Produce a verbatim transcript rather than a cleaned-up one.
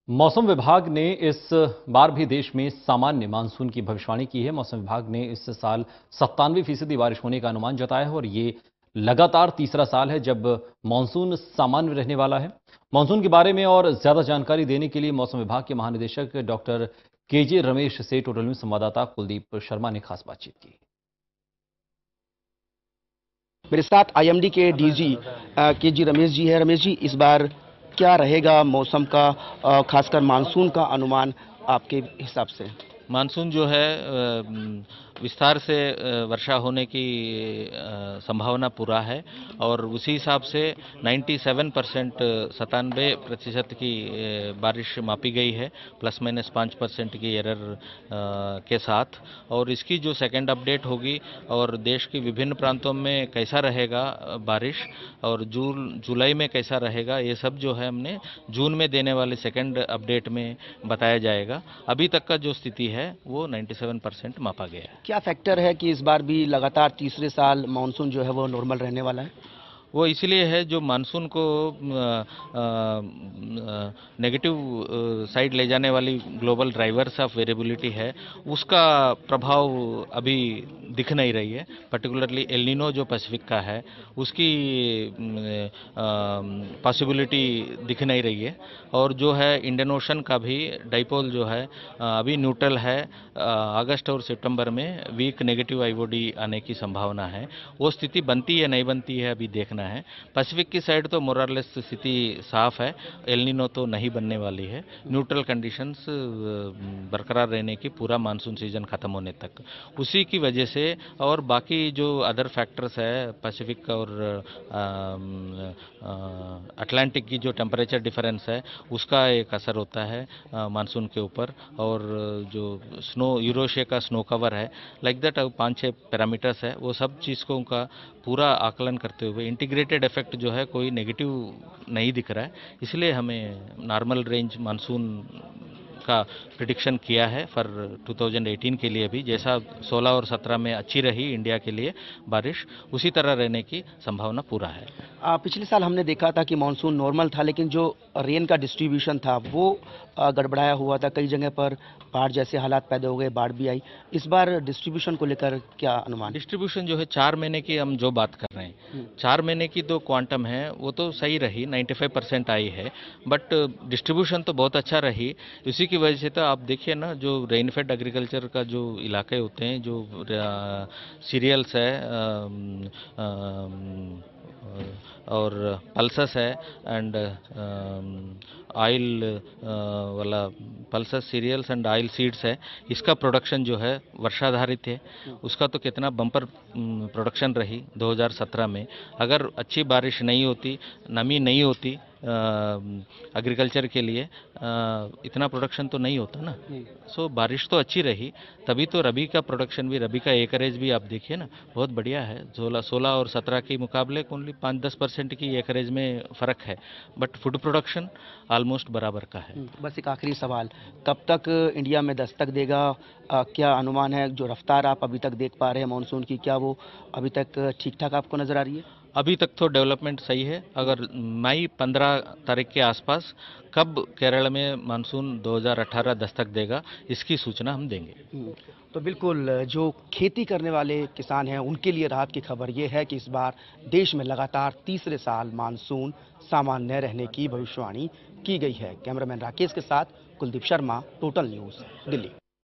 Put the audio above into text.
मौसम विभाग ने इस बार भी देश में सामान्य मानसून की भविष्यवाणी की है। मौसम विभाग ने इस साल सत्तानवे फीसदी बारिश होने का अनुमान जताया है और ये लगातार तीसरा साल है जब मानसून सामान्य रहने वाला है। मानसून के बारे में और ज्यादा जानकारी देने के लिए मौसम विभाग के महानिदेशक डॉक्टर केजे रमेश से टोटल न्यूज संवाददाता कुलदीप शर्मा ने खास बातचीत की। मेरे साथ आईएमडी के डीजी केजी रमेश जी है। रमेश जी, इस बार क्या रहेगा मौसम का, अ, खासकर मानसून का अनुमान आपके हिसाब से? मानसून जो है अ, विस्तार से अ, वर्षा होने की अ, संभावना पूरा है और उसी हिसाब से सत्तानवे परसेंट सतानवे प्रतिशत की अ, बारिश मापी गई है, प्लस माइनस पाँच परसेंट की एरर के साथ। और इसकी जो सेकंड अपडेट होगी और देश की विभिन्न प्रांतों में कैसा रहेगा बारिश और जून जुलाई में कैसा रहेगा, ये सब जो है हमने जून में देने वाले सेकंड अपडेट में बताया जाएगा। अभी तक का जो स्थिति है है वो सत्तानवे परसेंट मापा गया है। क्या फैक्टर है कि इस बार भी लगातार तीसरे साल मानसून जो है वो नॉर्मल रहने वाला है? वो इसलिए है जो मानसून को नेगेटिव साइड ले जाने वाली ग्लोबल ड्राइवर्स ऑफ वेरिएबिलिटी है, उसका प्रभाव अभी दिख नहीं रही है। पर्टिकुलरली एल नीनो जो पैसिफिक का है उसकी पॉसिबिलिटी दिख नहीं रही है। और जो है इंडियन ओशन का भी डाइपोल जो है अभी न्यूट्रल है। अगस्त और सितंबर में वीक नेगेटिव आईओडी आने की संभावना है। वो स्थिति बनती है नहीं बनती है अभी देखना है। पैसिफिक की साइड तो मोरलेस स्थिति साफ है, एल नीनो तो नहीं बनने वाली है। न्यूट्रल कंडीशंस बरकरार रहने की पूरा मानसून सीजन खत्म होने तक। उसी की वजह से और बाकी जो अदर फैक्टर्स है पैसिफिक और अटलांटिक की जो टेम्परेचर डिफरेंस है उसका एक असर होता है मानसून के ऊपर। और जो स्नो यूरोशिया का स्नो कवर है, लाइक दैट पाँच छः पैरामीटर्स है, वो सब चीज़ों का पूरा आकलन करते हुए इंटीग्रेटेड इफेक्ट जो है कोई नेगेटिव नहीं दिख रहा है। इसलिए हमें नॉर्मल रेंज मानसून का प्रिडिक्शन किया है फॉर दो हज़ार अठारह के लिए भी। जैसा सोलह और सत्रह में अच्छी रही इंडिया के लिए बारिश, उसी तरह रहने की संभावना पूरा है। आ, पिछले साल हमने देखा था कि मानसून नॉर्मल था, लेकिन जो रेन का डिस्ट्रीब्यूशन था वो गड़बड़ाया हुआ था। कई जगह पर बाढ़ जैसे हालात पैदा हो गए, बाढ़ भी आई। इस बार डिस्ट्रीब्यूशन को लेकर क्या अनुमान? डिस्ट्रीब्यूशन जो है चार महीने की हम जो बात कर रहे हैं, चार महीने की जो क्वांटम है वो तो सही रही, पचानवे परसेंट आई है, बट डिस्ट्रीब्यूशन तो बहुत अच्छा रही। इसी की वजह से तो आप देखिए ना, जो रेनफेड एग्रीकल्चर का जो इलाके होते हैं, जो सीरियल्स है आम, आम, और पल्सेस है एंड ऑयल वाला pulses cereals and oil seeds है, इसका प्रोडक्शन जो है वर्षाधारित है। उसका तो कितना बम्पर प्रोडक्शन रही दो हज़ार सत्रह में। अगर अच्छी बारिश नहीं होती, नमी नहीं होती एग्रीकल्चर के लिए, आ, इतना प्रोडक्शन तो नहीं होता ना। सो so, बारिश तो अच्छी रही, तभी तो रबी का प्रोडक्शन भी, रबी का एकरेज भी आप देखिए ना बहुत बढ़िया है। सोलह सोलह और सत्रह के मुकाबले ओनली पाँच दस परसेंट की एकरेज में फ़र्क है, बट फूड प्रोडक्शन ऑलमोस्ट बराबर का है। बस एक आखिरी सवाल, कब तक इंडिया में दस्तक देगा? आ, क्या अनुमान है? जो रफ्तार आप अभी तक देख पा रहे हैं मानसून की, क्या वो अभी तक ठीक ठाक आपको नज़र आ रही है? अभी तक तो डेवलपमेंट सही है। अगर मई पंद्रह तारीख के आसपास कब केरल में मानसून दो हज़ार अठारह दस्तक देगा, इसकी सूचना हम देंगे। तो बिल्कुल, जो खेती करने वाले किसान हैं उनके लिए राहत की खबर ये है कि इस बार देश में लगातार तीसरे साल मानसून सामान्य रहने की भविष्यवाणी की गई है। कैमरामैन राकेश के साथ कुलदीप शर्मा, टोटल न्यूज़, दिल्ली।